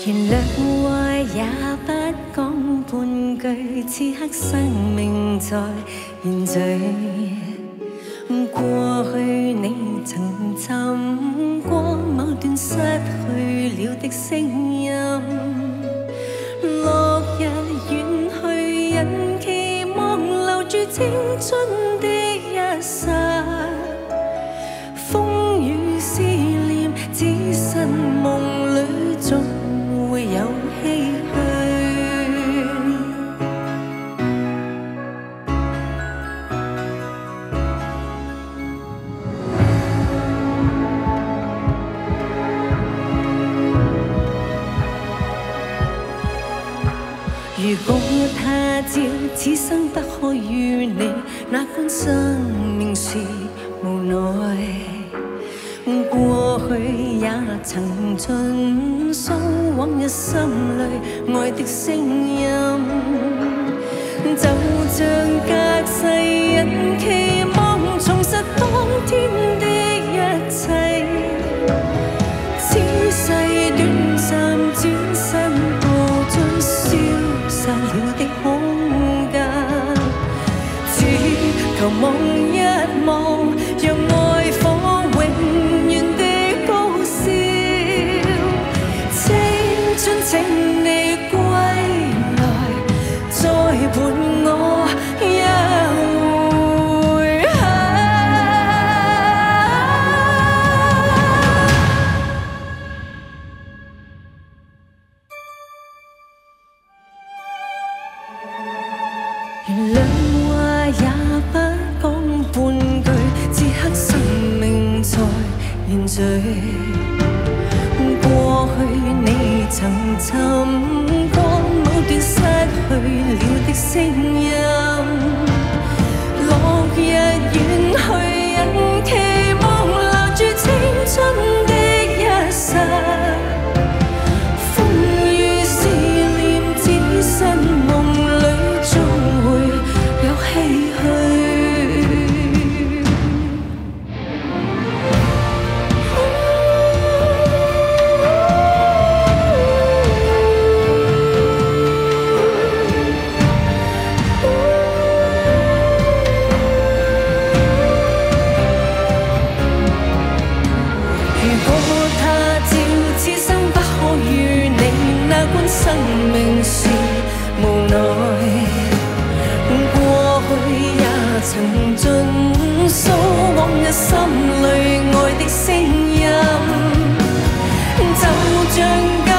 原諒愛也不講半句，此刻生命在現聚。過去你曾尋過某段失去了的聲音，落日遠去，人期望留住青春的一剎，風雨思念，只身夢裏總會有唏噓。如果他朝此生不可與你，那般生命是無奈。過去也曾盡訴往日心裏愛的聲音，就像隔世人期望重拾當天的一切，此世短暫轉身步進消失了的空間，只求望一望，讓愛火永遠的高燒。青春請你歸來，再伴我一回。原諒話也不講半句，此刻生命在現聚。過去你曾尋過某段失去了的聲音，落日遠去，人期望留住青春的一剎，風雨思念，只身夢裏總會有唏噓。如果他朝此生不可與你，那般生命是無奈。過去也曾盡訴往日心裏愛的聲音，就像